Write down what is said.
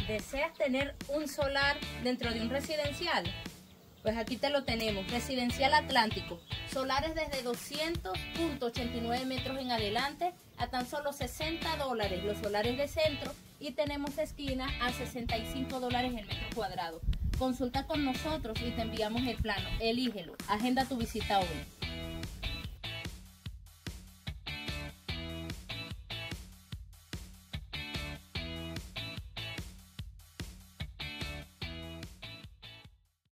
¿Deseas tener un solar dentro de un residencial? Pues aquí te lo tenemos, Residencial Atlántico. Solares desde 200.89 metros en adelante a tan solo $60 los solares de centro, y tenemos esquina a $65 el metro cuadrado. Consulta con nosotros y te enviamos el plano. Elígelo. Agenda tu visita hoy.